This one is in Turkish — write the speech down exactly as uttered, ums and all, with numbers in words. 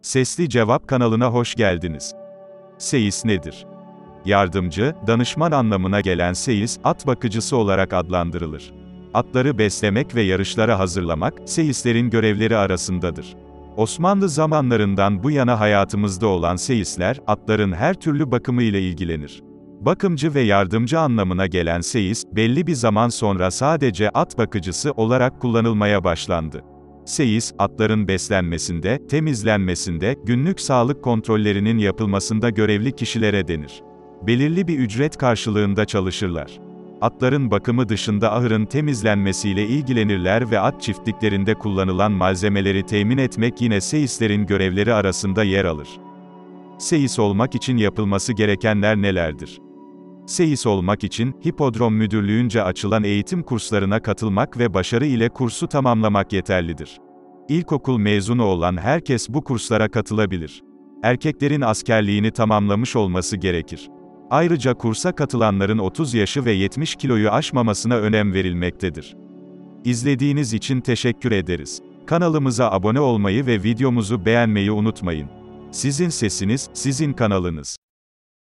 Sesli Cevap kanalına hoş geldiniz. Seyis nedir? Yardımcı, danışman anlamına gelen seyis, at bakıcısı olarak adlandırılır. Atları beslemek ve yarışlara hazırlamak, seyislerin görevleri arasındadır. Osmanlı zamanlarından bu yana hayatımızda olan seyisler, atların her türlü bakımı ile ilgilenir. Bakımcı ve yardımcı anlamına gelen seyis, belli bir zaman sonra sadece at bakıcısı olarak kullanılmaya başlandı. Seyis, atların beslenmesinde, temizlenmesinde, günlük sağlık kontrollerinin yapılmasında görevli kişilere denir. Belirli bir ücret karşılığında çalışırlar. Atların bakımı dışında ahırın temizlenmesiyle ilgilenirler ve at çiftliklerinde kullanılan malzemeleri temin etmek yine seyislerin görevleri arasında yer alır. Seyis olmak için yapılması gerekenler nelerdir? Seyis olmak için, Hipodrom Müdürlüğü'nce açılan eğitim kurslarına katılmak ve başarı ile kursu tamamlamak yeterlidir. İlkokul mezunu olan herkes bu kurslara katılabilir. Erkeklerin askerliğini tamamlamış olması gerekir. Ayrıca kursa katılanların otuz yaşı ve yetmiş kiloyu aşmamasına önem verilmektedir. İzlediğiniz için teşekkür ederiz. Kanalımıza abone olmayı ve videomuzu beğenmeyi unutmayın. Sizin sesiniz, sizin kanalınız.